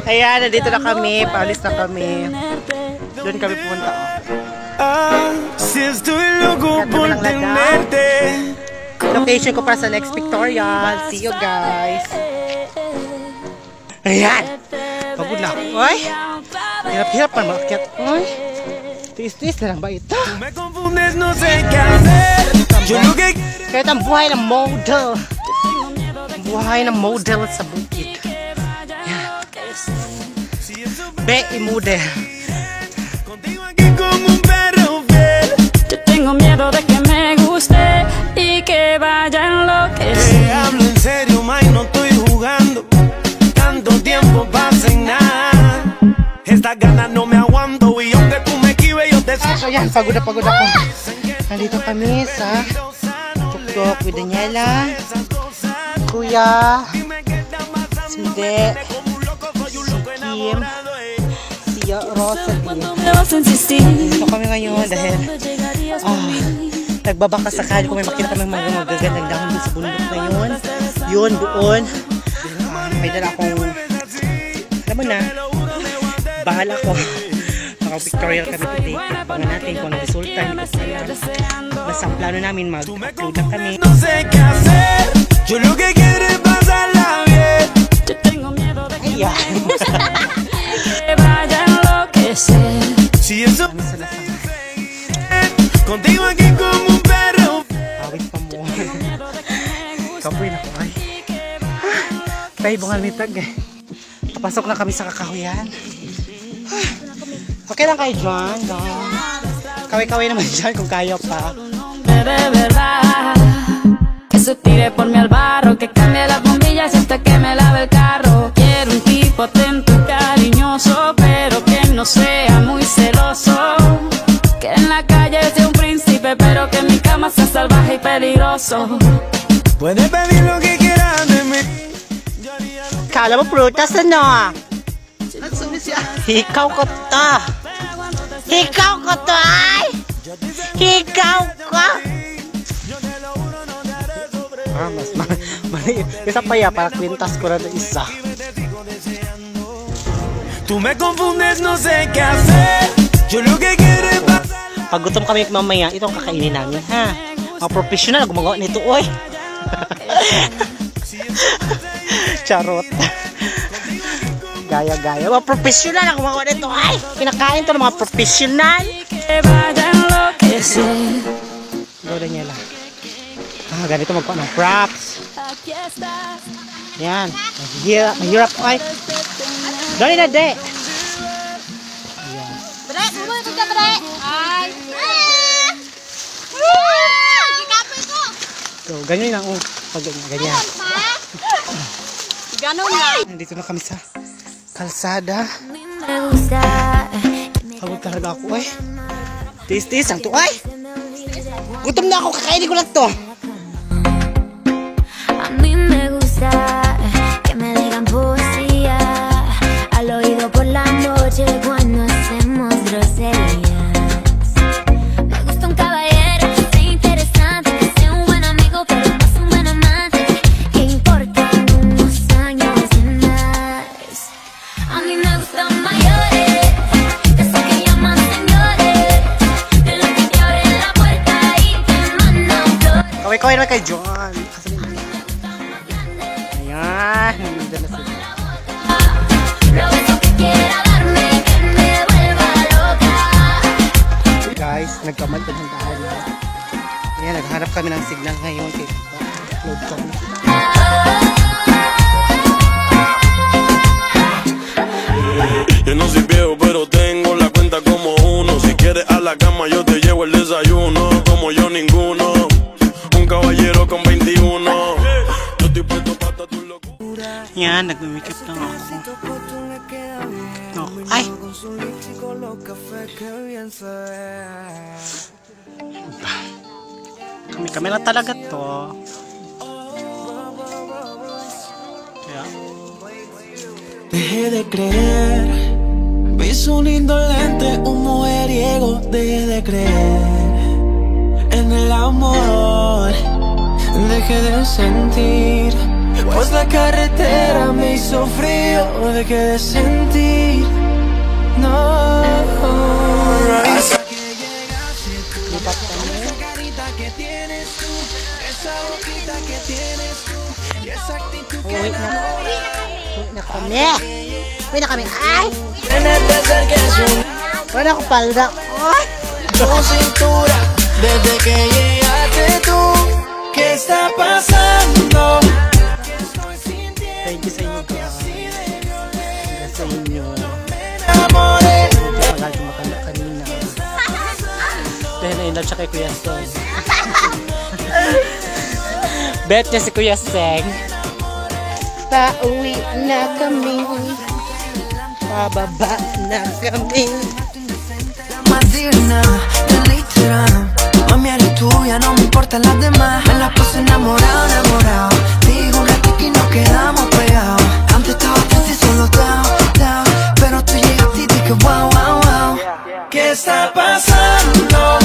Ayan, nandito na kami. Paalis na kami. Doon kami pumunta. Location ko para sa next pictorial. See you guys. Ayan. Pagod na ako. Ay. Hirap-hirap pa maakyat. Ay. Tiis-tiis na lang ba ito? Kahit ang buhay ng model. Buhay ng model sa bukid. Ayan. Be model. Yo tengo miedo de que me guste y que vaya a enloquecer. Hablo en serio, ma, no estoy jugando. Tanto tiempo pasa en nada. Estas ganas no me aguanto y aunque tú me esquives yo te So yan, pagod na pagod ako. Nandito kami sa Tuktok with Daniela, Kuya, Sinde, Kim, si Rosalie. So kami ngayon dahil nagbabaka sakali kung may makita kami mga magagandang dahon doon sa bundok na yun. Yun, doon. May dala akong, alam mo na, bahala ko. Naka-pictorial kami today. Pagpagan natin kung ang resulta. Basta ang plano namin, mag-upload na kami. Ayan. Contigo aquí como un perro. Awit pa mo. Kapoy na ko ay. Tayo bungal nitag eh. Papasok na kami sa kakahuyan. Okay lang kayo dyan. Kaway-kaway naman dyan kung kaya pa. Que se tire por mi al barro, que cambie las bombillas hasta que me lave el carro. Quiero un tipo atento y cariñoso, pero que no sea muy celoso. Que en la calle sea un príncipe, pero que en mi cama sea salvaje y peligroso. Puedes pedir lo que quieras de mí. Kala mo prutas ano? Hikaw ko to. Hikaw ko to ay! Hikaw ko! Mas mali. Isa pa ya, para kwintas ko na isa. Tú me confundes, no sé qué hacer. Yo lo que quiero es pasar. Pag gutom kami mamaya, ito ang kakainin namin, ha? Mga professional, gumagawa nito, oy! Charot. Gaya-gaya. Mga professional ang gumagawa nito, ay! Pinakain to ng mga professional. Gawin niya lang. Ganito magkuha ng props. Yan. Mahirap, ay! Dali na, de! Bre, bumuhay ko ka, bre! Ay! Gikapoy ko! So, ganyan lang. Pag ganyan. Ganon lang. Nandito na kami sa kalsada. Pagod talaga ako, eh. Tis-tis, ang to, ay! Gutom na ako, kakainin ko lang to. A mí me gusta que me digan poesía al oído por la noche cuando hacemos groserías. Me gusta un caballero que sea interesante, que sea un buen amigo, pero más un buen amante, que importan unos años y más. A mí me gustan mayores, que sé que llaman señores, de los que te abren la puerta y te mandan flores. Kaway-kaway naman kayo, John. Ayan. Nandito na sila. Guys, nagkamad ka ng daan. Ayan, naghanap kami ng signal ngayon. Kaya upload kami. Yo no soy viejo, pero tengo la cuenta como uno. Si quieres a la cama, yo te llevo el desayuno. Como yo ninguno, un caballero con 21. Yo estoy puesto para tu locura. Yan, nagmimikip lang ako. Oh, ay! Kami lang talaga to. Kaya? Dejé de creer, vi su lindo lente, un mujeriego. Dejé de creer en el amor, dejé de sentir Pues la carretera me hizo frío, dejé de sentir. No. Hasta que llegaste tú, esa carita que tienes tú, esa boquita que tienes tú, y esa actitud que Uy na kami. Uy na kami. Ay! Wala ko palda. Ay! tu cintura, desde que llegaste tú, ¿qué está pasando? Thank you sa inyo guys. Sa inyo. Amore. Tagal kumakanta kanina. Dahil na-inlove siya kay Kuya Seng. Bet niya si Kuya Seng. Pauwi na kami. Pababa na kami. Madirna, literal. Mami, eres tuya, no me importan las demás. Me la puse enamorado, enamorado. Digo un ratito y nos quedamos pegados. Antes estaba triste y solo down. Pero tú llegaste y dije wow, wow, wow. ¿Qué está pasando?